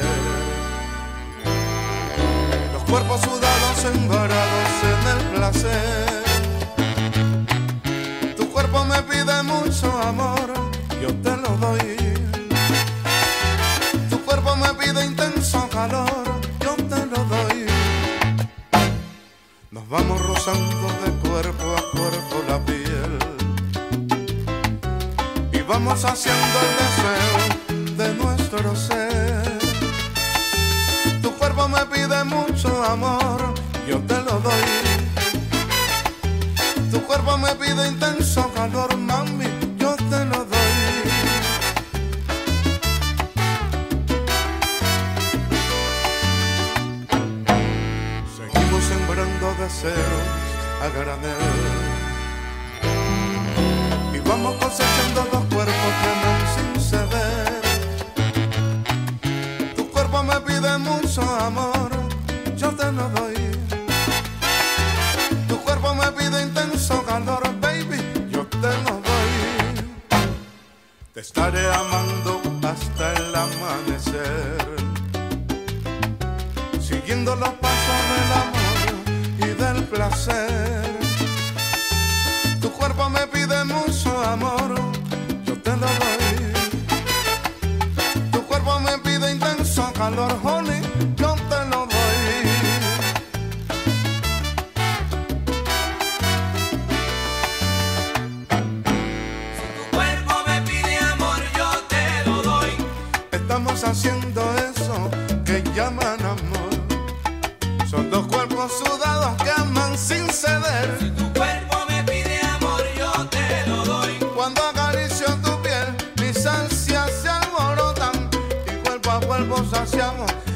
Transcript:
Los cuerpos sudados embarados en el placer. Tu cuerpo me pide mucho amor, yo te lo doy. Tu cuerpo me pide intenso calor, yo te lo doy. Nos vamos rozando de cuerpo a cuerpo la piel y vamos haciendo el deseo de nuestro ser. Tu cuerpo me pide mucho amor, yo te lo doy. Tu cuerpo me pide intenso calor, mami, yo te lo doy. Seguimos sembrando deseos a granel y vamos cosechando dos cuerpos que aman sin ceder. Tu cuerpo me pide mucho amor, yo te lo doy. Tu cuerpo me pide intenso calor, baby, yo te lo doy. Te estaré amando hasta el amanecer, siguiendo los pasos del amor y del placer. Tu cuerpo me pide mucho amor, yo te lo doy. Tu cuerpo me pide intenso calor, honey, yo te lo doy. Si tu cuerpo me pide amor, yo te lo doy. Estamos haciendo eso que llaman amor. Son dos cuerpos sudados que aman sin ceder. Si tu cuerpo me pide amor, yo te lo doy. Cuando acaricio tu piel, mis ansias se alborotan y cuerpo a cuerpo saciamos